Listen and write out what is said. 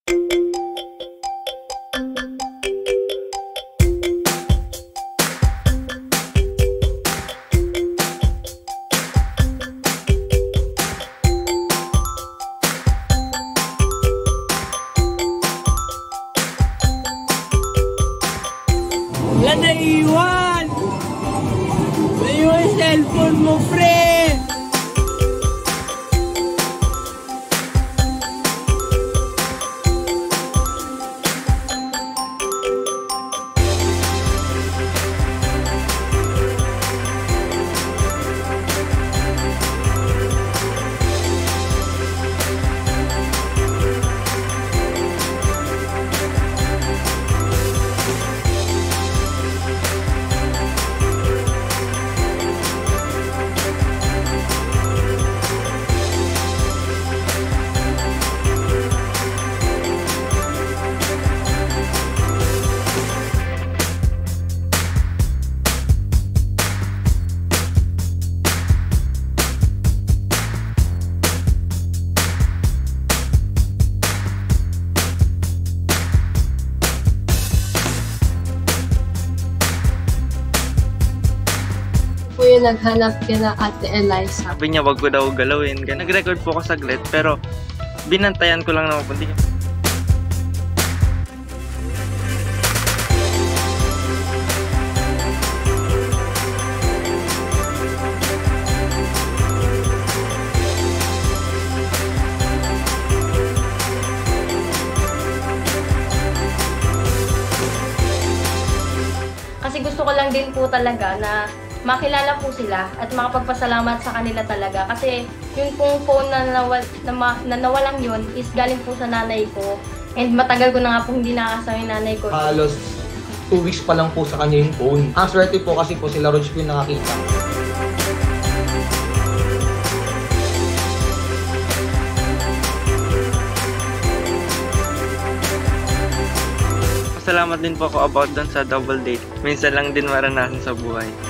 Wala naiwan! Naiwan yung cellphone mo, pre! Po yung naghanap kina Ate Eliza. Sabi niya wag ko daw galawin. Kaya nag-record po ako saglit pero binantayan ko lang naman po. Kasi gusto ko lang din po talaga na makilala po sila at makapagpasalamat sa kanila talaga. Kasi yung pong phone na nawalang yun is galing po sa nanay ko. And matagal ko na nga po hindi nakakasama yung nanay ko. Halos 2 weeks pa lang po sa kanya yung phone. Ang swerte po kasi po sila Rods po yung nakakita. Salamat din po ako about dun sa double date. Minsan lang din maranasan sa buhay.